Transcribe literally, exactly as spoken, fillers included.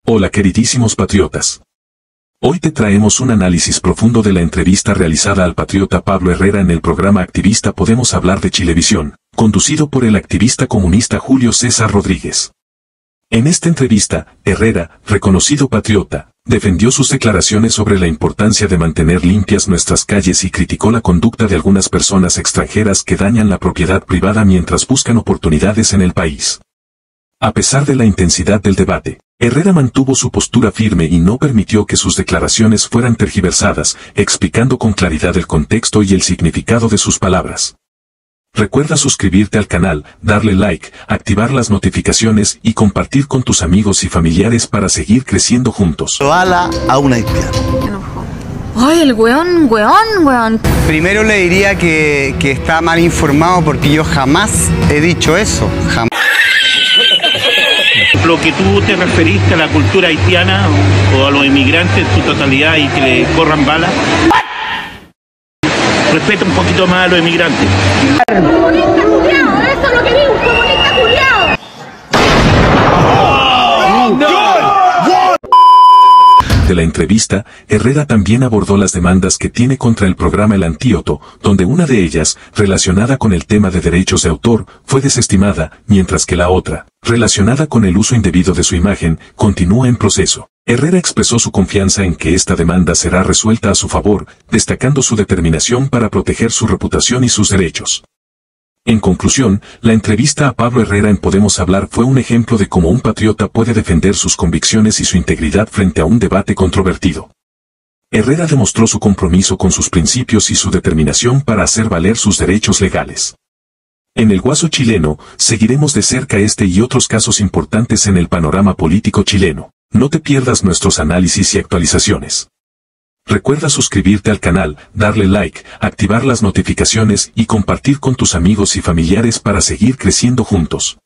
Hola queridísimos patriotas. Hoy te traemos un análisis profundo de la entrevista realizada al patriota Pablo Herrera en el programa activista Podemos Hablar de Chilevisión, conducido por el activista comunista Julio César Rodríguez. En esta entrevista, Herrera, reconocido patriota, defendió sus declaraciones sobre la importancia de mantener limpias nuestras calles y criticó la conducta de algunas personas extranjeras que dañan la propiedad privada mientras buscan oportunidades en el país. A pesar de la intensidad del debate, Herrera mantuvo su postura firme y no permitió que sus declaraciones fueran tergiversadas, explicando con claridad el contexto y el significado de sus palabras. Recuerda suscribirte al canal, darle like, activar las notificaciones y compartir con tus amigos y familiares para seguir creciendo juntos. Bala a una haitiana. Ay, el weón, weón, weón. Primero le diría que, que está mal informado porque yo jamás he dicho eso, jamás. Lo que tú te referiste a la cultura haitiana o a los inmigrantes en su totalidad y que le corran balas. Respeta un poquito más a los inmigrantes. ¡Comunista culiao! ¡Eso es lo que digo! ¡Un comunista culiao! De la entrevista, Herrera también abordó las demandas que tiene contra el programa El Antídoto, donde una de ellas, relacionada con el tema de derechos de autor, fue desestimada, mientras que la otra, relacionada con el uso indebido de su imagen, continúa en proceso. Herrera expresó su confianza en que esta demanda será resuelta a su favor, destacando su determinación para proteger su reputación y sus derechos. En conclusión, la entrevista a Pablo Herrera en Podemos Hablar fue un ejemplo de cómo un patriota puede defender sus convicciones y su integridad frente a un debate controvertido. Herrera demostró su compromiso con sus principios y su determinación para hacer valer sus derechos legales. En el Guaso chileno, seguiremos de cerca este y otros casos importantes en el panorama político chileno. No te pierdas nuestros análisis y actualizaciones. Recuerda suscribirte al canal, darle like, activar las notificaciones y compartir con tus amigos y familiares para seguir creciendo juntos.